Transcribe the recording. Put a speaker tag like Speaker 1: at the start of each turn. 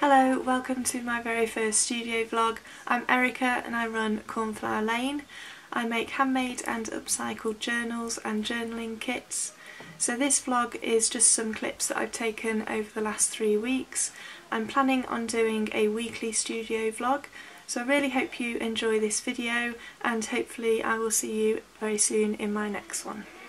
Speaker 1: Hello, welcome to my very first studio vlog. I'm Erica and I run Cornflower Lane. I make handmade and upcycled journals and journaling kits. So this vlog is just some clips that I've taken over the last 3 weeks. I'm planning on doing a weekly studio vlog, so I really hope you enjoy this video and hopefully I will see you very soon in my next one.